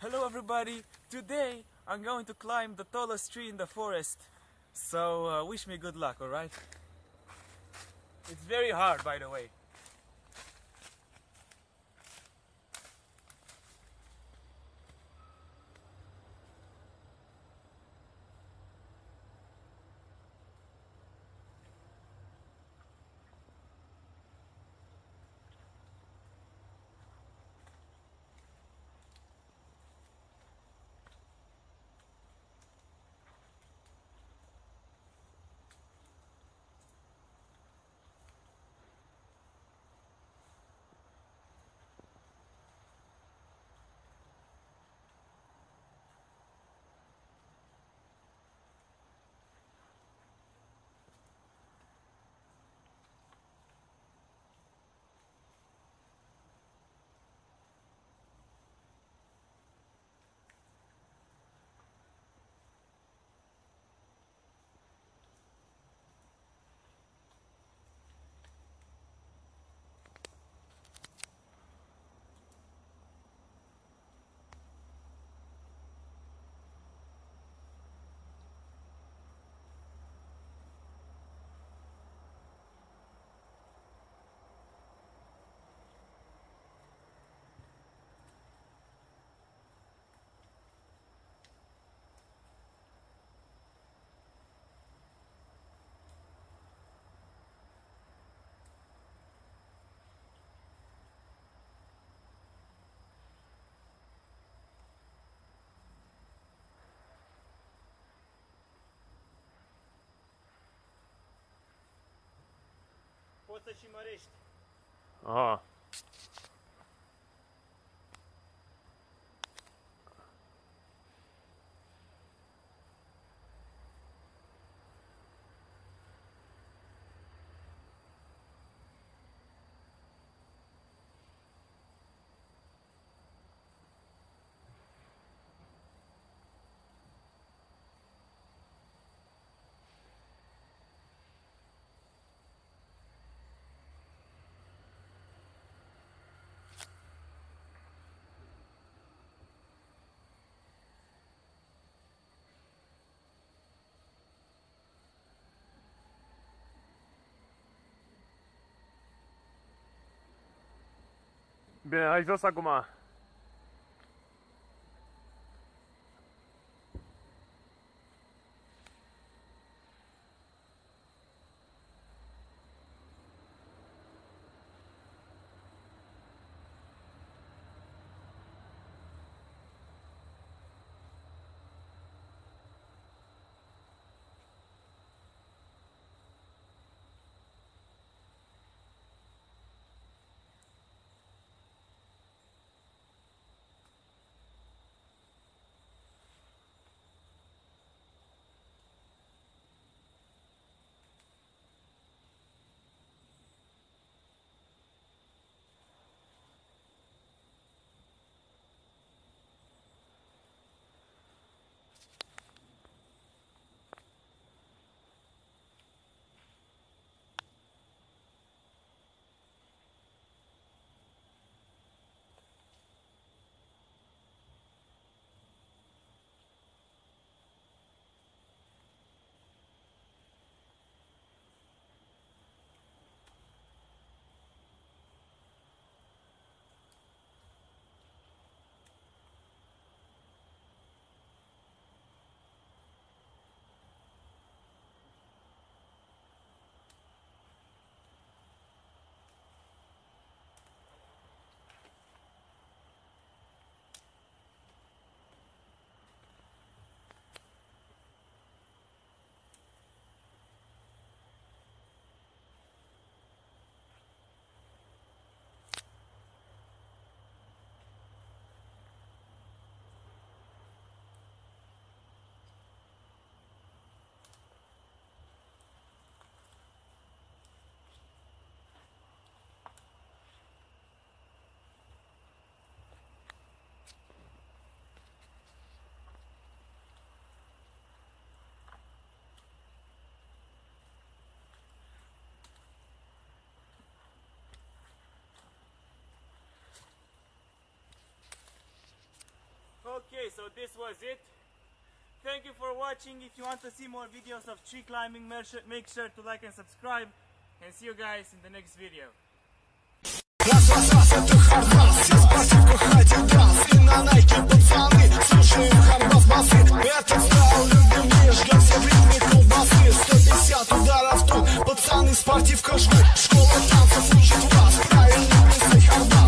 Hello everybody! Today I'm going to climb the tallest tree in the forest. So wish me good luck, alright? It's very hard, by the way. Poți să și mărești. Aha. Bine, hai jos acum. Okay, so this was it. Thank you for watching. If you want to see more videos of tree climbing, make sure to like and subscribe. And see you guys in the next video. Раз, это хардбас, из спортивку Адидас. И на Найке пацаны, слушаем хардбас басы. Этот стайл любим лишь, жгемся в ритме колбасы. 150 ударов тут, пацаны, спортивка жмут. Школа танцев учит вас, правильно мыслить хардбас.